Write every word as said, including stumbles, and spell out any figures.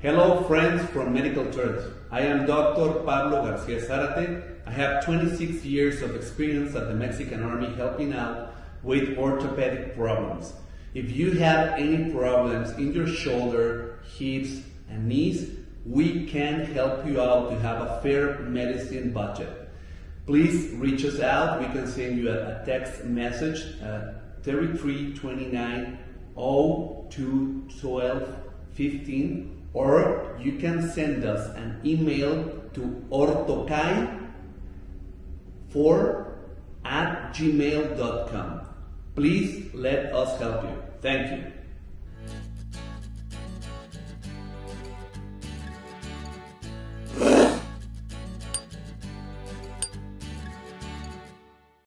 Hello friends from Medical Terms. I am Doctor Pablo Garcia Zarate. I have twenty-six years of experience at the Mexican Army helping out with orthopedic problems. If you have any problems in your shoulder, hips, and knees, we can help you out to have a fair medicine budget. Please reach us out. We can send you a, a text message at thirty-three twenty-nine oh two twelve fifteen, or you can send us an email to orthocai four at gmail dot com. Please let us help you. Thank you.